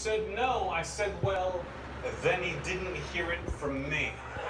said no. I said, well, then he didn't hear it from me.